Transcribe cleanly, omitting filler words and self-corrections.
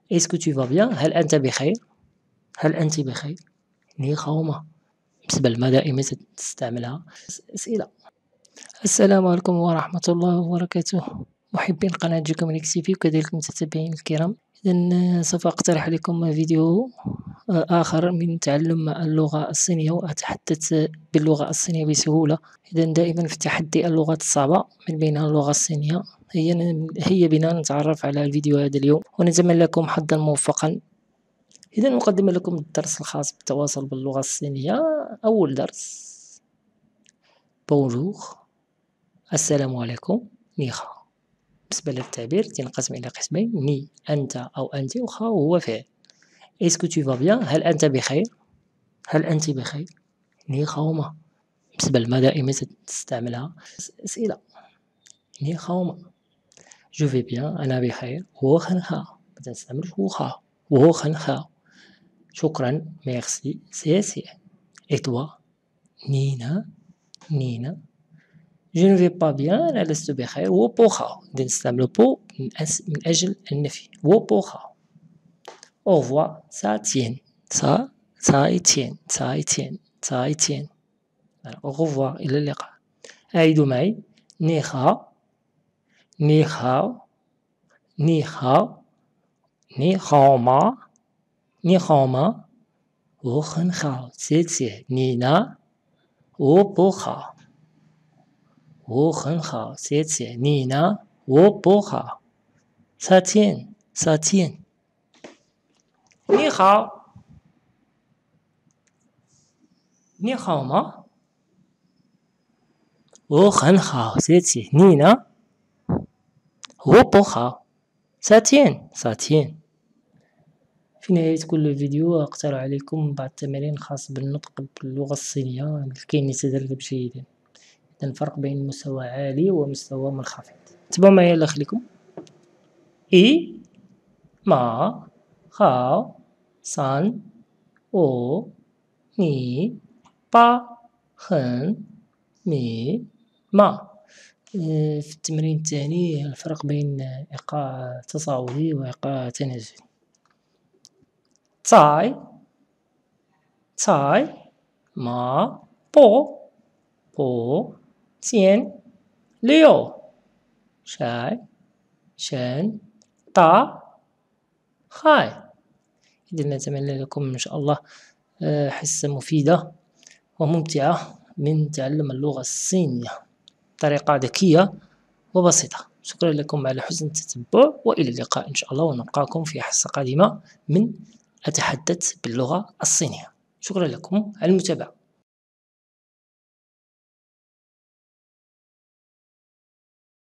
Est-ce que tu vas bien؟ هل أنت بخير؟ هل أنتِ بخير؟ ني خاو ما بالنسبة لما دائما تستعملها أسئلة. السلام عليكم ورحمة الله وبركاته، محبين قناة جيكومينيكس تي في وكذلك المتتبعين الكرام. إذا سوف أقترح عليكم فيديو آخر من تعلم اللغة الصينية وأتحدث باللغة الصينية بسهولة. إذا دائما في تحدي اللغات الصعبة من بينها اللغة الصينية. هيا بنا نتعرف على الفيديو هذا اليوم ونتمنى لكم حظا موفقا. إذا نقدم لكم الدرس الخاص بالتواصل باللغة الصينية. أول درس بونجور، السلام عليكم، نيخا. بالنسبة للتعبير تنقسم إلى قسمين، ني أنت أو أنت، وخاو هو فعل. إسكو تو فا بيان؟ هل أنت بخير؟ هل أنت بخير؟ ني خاو ما بالنسبة لما دائما تستعملها أسئلة. ني خاو ما جو في بيان، أنا بخير. هو خن خا تنستعملش هو خا، وهو خن خا. شكرا، ميرسي، سي سي. إي توا؟ نينا نينا. جو نو في با بيان، أنا لست بخير. هو بوخا نستعملو بو من أجل النفي. هو بوخا. au revoir ça tient ça y tient ça y tient ça y tient. au revoir إلى اللقاء. أعيدوا معي. ني خاو ني خاو ني خاو ني خاو ما ني خاو ما. wo خن خاو سي سي نينا. wo بو خاو wo خن خاو سي سي نينا. wo بو خاو ça tient ça tient. 你好，你好吗？我很好，谢谢。你呢？我不好。ça tient ça tient. في نهاية كل فيديو أقترح عليكم بعض التمارين خاصة بالنطق باللغة الصينية لكي نتدرب جيدا. إذا الفرق بين مستوى عالي ومستوى منخفض. تبعوا معي الله يخليكم. إي ما خاو سان أو ني با خن مي ما. في التمرين الثاني الفرق بين إيقاع تصاعدي وإيقاع تنازلي. تاي تاي ما بو بو تين ليو شاي شن تا خاي. إذا نتمنى لكم إن شاء الله حصة مفيدة وممتعة من تعلم اللغة الصينية بطريقة ذكية وبسيطة. شكرا لكم على حسن التتبع وإلى اللقاء إن شاء الله، ونلقاكم في حصة قادمة من أتحدث باللغة الصينية. شكرا لكم على المتابعة.